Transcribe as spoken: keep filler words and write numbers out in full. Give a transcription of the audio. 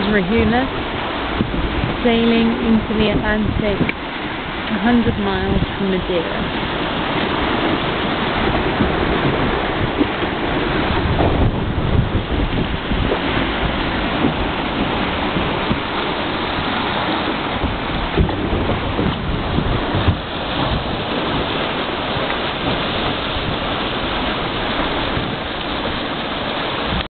Rahula, sailing into the Atlantic one hundred miles from Madeira.